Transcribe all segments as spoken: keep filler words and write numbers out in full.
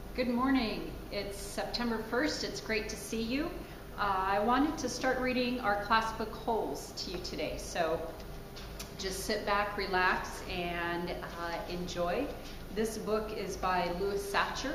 Good morning. It's September first. It's great to see you. Uh, I wanted to start reading our class book Holes to you today. So just sit back, relax, and uh, enjoy. This book is by Louis Sachar.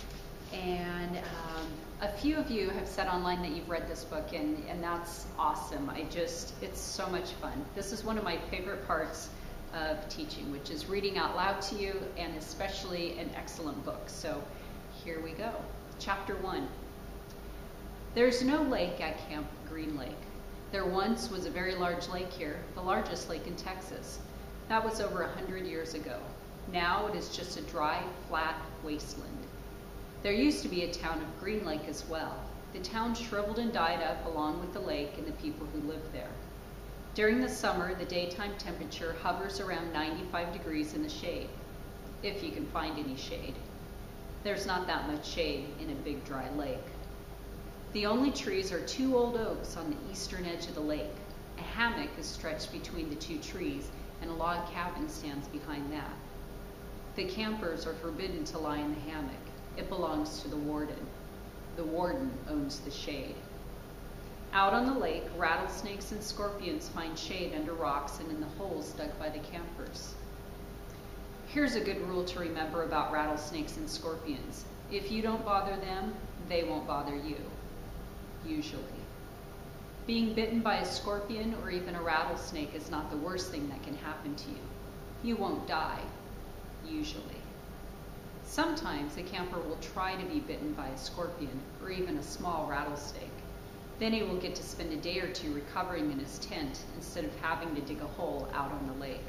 And um, a few of you have said online that you've read this book, and, and that's awesome. I just, it's so much fun. This is one of my favorite parts of teaching, which is reading out loud to you, and especially an excellent book. So here we go. Chapter one. There's no lake at Camp Green Lake. There once was a very large lake here, the largest lake in Texas. That was over a hundred years ago. Now it is just a dry, flat wasteland. There used to be a town of Green Lake as well. The town shriveled and died up along with the lake and the people who lived there. During the summer, the daytime temperature hovers around ninety-five degrees in the shade, if you can find any shade. There's not that much shade in a big dry lake. The only trees are two old oaks on the eastern edge of the lake. A hammock is stretched between the two trees, and a log cabin stands behind that. The campers are forbidden to lie in the hammock. It belongs to the warden. The warden owns the shade. Out on the lake, rattlesnakes and scorpions find shade under rocks and in the holes dug by the campers. Here's a good rule to remember about rattlesnakes and scorpions. If you don't bother them, they won't bother you, usually. Being bitten by a scorpion or even a rattlesnake is not the worst thing that can happen to you. You won't die, usually. Sometimes a camper will try to be bitten by a scorpion or even a small rattlesnake. Then he will get to spend a day or two recovering in his tent instead of having to dig a hole out on the lake.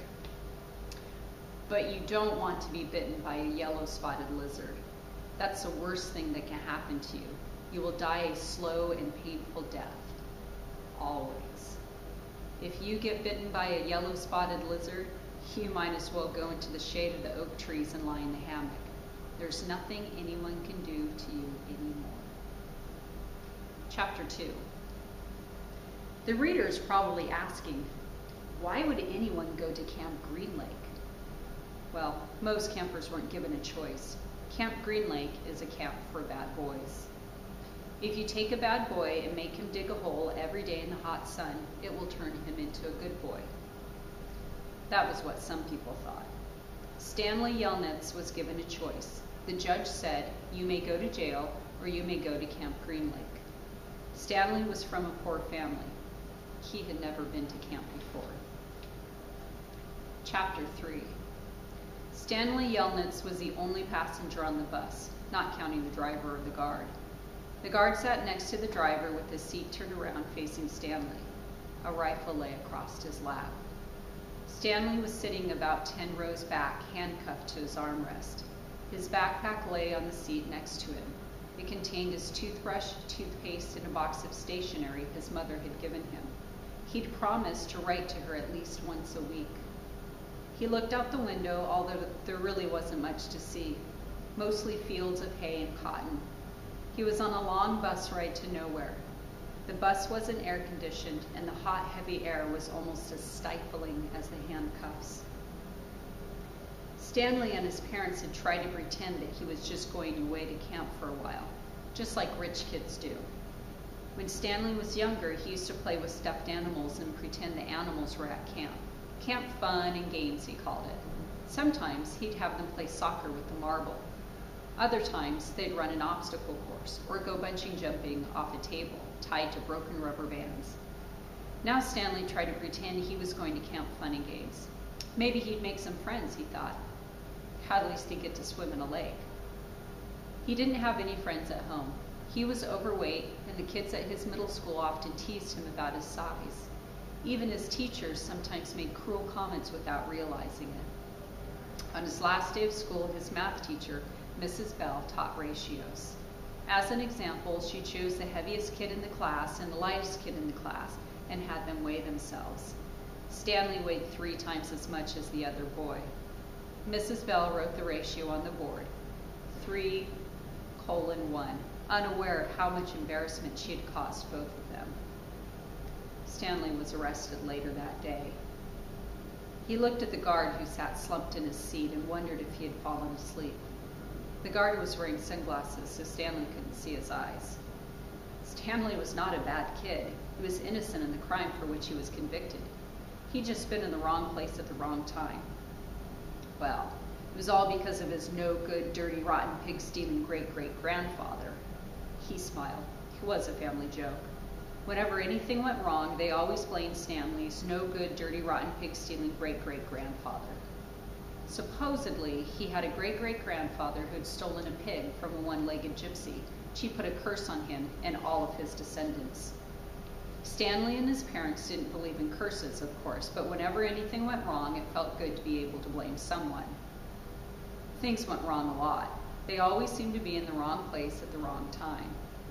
But you don't want to be bitten by a yellow-spotted lizard. That's the worst thing that can happen to you. You will die a slow and painful death, always. If you get bitten by a yellow-spotted lizard, you might as well go into the shade of the oak trees and lie in the hammock. There's nothing anyone can do to you anymore. Chapter two. The reader is probably asking, why would anyone go to Camp Green Lake? Well, most campers weren't given a choice. Camp Green Lake is a camp for bad boys. If you take a bad boy and make him dig a hole every day in the hot sun, it will turn him into a good boy. That was what some people thought. Stanley Yelnats was given a choice. The judge said, you may go to jail or you may go to Camp Green Lake. Stanley was from a poor family. He had never been to camp before. Chapter three. Stanley Yelnats was the only passenger on the bus, not counting the driver or the guard. The guard sat next to the driver with his seat turned around facing Stanley. A rifle lay across his lap. Stanley was sitting about ten rows back, handcuffed to his armrest. His backpack lay on the seat next to him. It contained his toothbrush, toothpaste, and a box of stationery his mother had given him. He'd promised to write to her at least once a week. He looked out the window, although there really wasn't much to see, mostly fields of hay and cotton. He was on a long bus ride to nowhere. The bus wasn't air-conditioned, and the hot, heavy air was almost as stifling as the handcuffs. Stanley and his parents had tried to pretend that he was just going away to camp for a while, just like rich kids do. When Stanley was younger, he used to play with stuffed animals and pretend the animals were at camp. Camp fun and games, he called it. Sometimes he'd have them play soccer with the marble. Other times they'd run an obstacle course or go bungee jumping off a table tied to broken rubber bands. Now Stanley tried to pretend he was going to camp fun and games. Maybe he'd make some friends, he thought. At least he'd get to swim in a lake. He didn't have any friends at home. He was overweight, and the kids at his middle school often teased him about his size. Even his teachers sometimes made cruel comments without realizing it. On his last day of school, his math teacher, Missus Bell, taught ratios. As an example, she chose the heaviest kid in the class and the lightest kid in the class and had them weigh themselves. Stanley weighed three times as much as the other boy. Missus Bell wrote the ratio on the board, three colon one, unaware of how much embarrassment she had caused both of them. Stanley was arrested later that day. He looked at the guard who sat slumped in his seat and wondered if he had fallen asleep. The guard was wearing sunglasses, so Stanley couldn't see his eyes. Stanley was not a bad kid. He was innocent in the crime for which he was convicted. He'd just been in the wrong place at the wrong time. Well, it was all because of his no-good, dirty, rotten, pig-stealing great-great-grandfather. He smiled. It was a family joke. Whenever anything went wrong, they always blamed Stanley's no-good, dirty, rotten, pig-stealing great-great-grandfather. Supposedly, he had a great-great-grandfather who had stolen a pig from a one-legged gypsy. She put a curse on him and all of his descendants. Stanley and his parents didn't believe in curses, of course, but whenever anything went wrong, it felt good to be able to blame someone. Things went wrong a lot. They always seemed to be in the wrong place at the wrong time.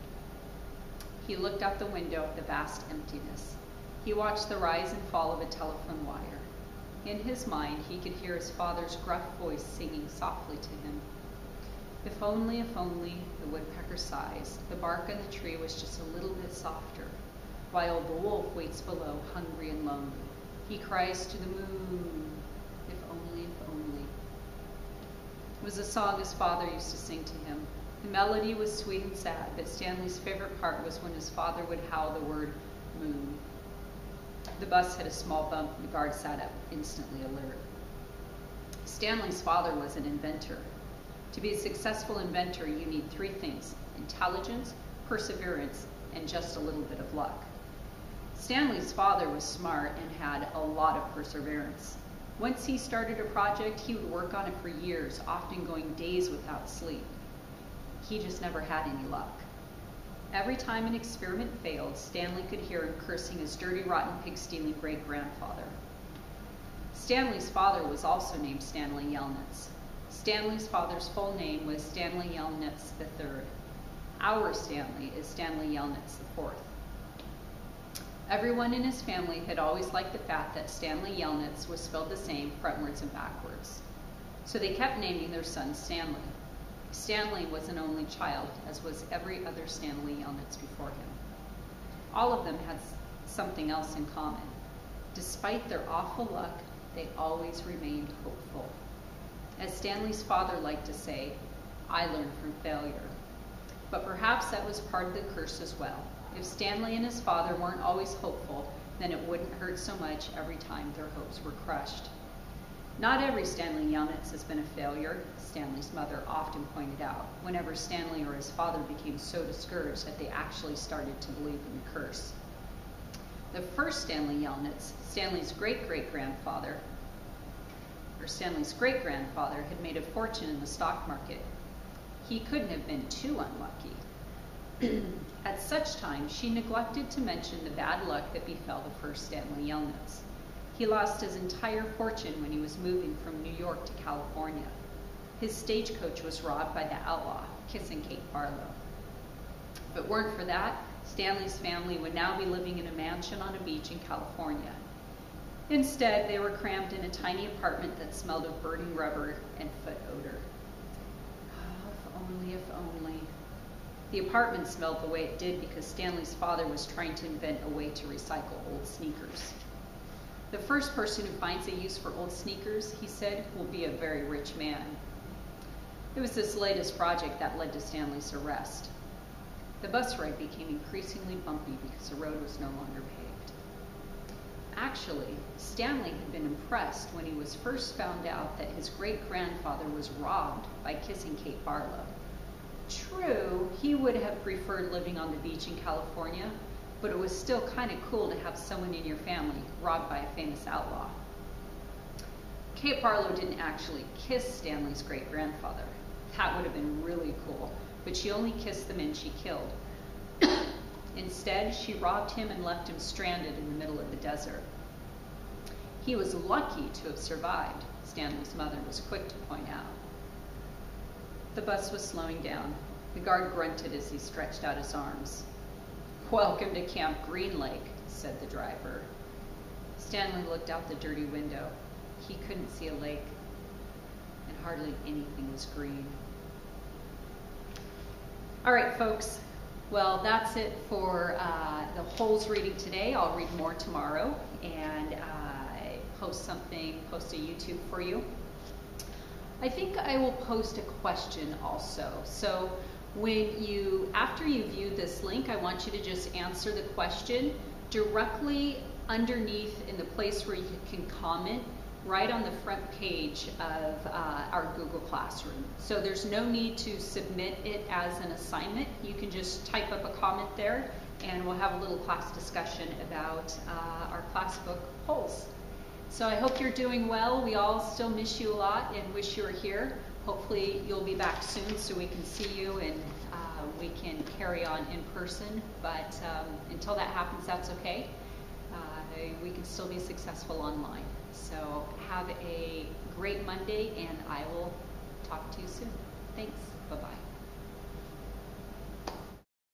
He looked out the window at the vast emptiness. He watched the rise and fall of a telephone wire. In his mind, he could hear his father's gruff voice singing softly to him. If only, if only, the woodpecker sighs, the bark on the tree was just a little bit softer, while the wolf waits below, hungry and lonely. He cries to the moon, if only, if only. It was a song his father used to sing to him. The melody was sweet and sad, but Stanley's favorite part was when his father would howl the word moon. The bus hit a small bump and the guard sat up, instantly alert. Stanley's father was an inventor. To be a successful inventor, you need three things: intelligence, perseverance, and just a little bit of luck. Stanley's father was smart and had a lot of perseverance. Once he started a project, he would work on it for years, often going days without sleep. He just never had any luck. Every time an experiment failed, Stanley could hear him cursing his dirty, rotten, pig-stealing great-grandfather. Stanley's father was also named Stanley Yelnats. Stanley's father's full name was Stanley Yelnats the third. Our Stanley is Stanley Yelnats the fourth. Everyone in his family had always liked the fact that Stanley Yelnats was spelled the same frontwards and backwards. So they kept naming their son Stanley. Stanley was an only child, as was every other Stanley Yelnats before him. All of them had something else in common. Despite their awful luck, they always remained hopeful. As Stanley's father liked to say, I learned from failure. But perhaps that was part of the curse as well. If Stanley and his father weren't always hopeful, then it wouldn't hurt so much every time their hopes were crushed. Not every Stanley Yelnats has been a failure, Stanley's mother often pointed out, whenever Stanley or his father became so discouraged that they actually started to believe in the curse. The first Stanley Yelnats, Stanley's great-great-grandfather, or Stanley's great-grandfather, had made a fortune in the stock market. He couldn't have been too unlucky. At such times, she neglected to mention the bad luck that befell the first Stanley Yelnats. He lost his entire fortune when he was moving from New York to California. His stagecoach was robbed by the outlaw, Kissing Kate Barlow. If it weren't for that, Stanley's family would now be living in a mansion on a beach in California. Instead, they were crammed in a tiny apartment that smelled of burning rubber and foot odor. Oh, if only, if only. The apartment smelled the way it did because Stanley's father was trying to invent a way to recycle old sneakers. The first person who finds a use for old sneakers, he said, will be a very rich man. It was this latest project that led to Stanley's arrest. The bus ride became increasingly bumpy because the road was no longer paved. Actually, Stanley had been impressed when he was first found out that his great-grandfather was robbed by Kissing Kate Barlow. True, he would have preferred living on the beach in California, but it was still kind of cool to have someone in your family robbed by a famous outlaw. Kate Barlow didn't actually kiss Stanley's great-grandfather. That would have been really cool, but she only kissed the men she killed. Instead, she robbed him and left him stranded in the middle of the desert. He was lucky to have survived, Stanley's mother was quick to point out. The bus was slowing down. The guard grunted as he stretched out his arms. "Welcome to Camp Green Lake," said the driver. Stanley looked out the dirty window. He couldn't see a lake, and hardly anything was green. All right, folks. Well, that's it for uh, the Holes reading today. I'll read more tomorrow and uh, post something, post a YouTube for you. I think I will post a question also. So when you, after you view this link, I want you to just answer the question directly underneath in the place where you can comment, right on the front page of uh, our Google Classroom. So there's no need to submit it as an assignment. You can just type up a comment there and we'll have a little class discussion about uh, our Classbook polls. So I hope you're doing well. We all still miss you a lot and wish you were here. Hopefully you'll be back soon so we can see you and uh, we can carry on in person. But um, until that happens, that's okay. Uh, we can still be successful online. So have a great Monday and I will talk to you soon. Thanks. Bye-bye.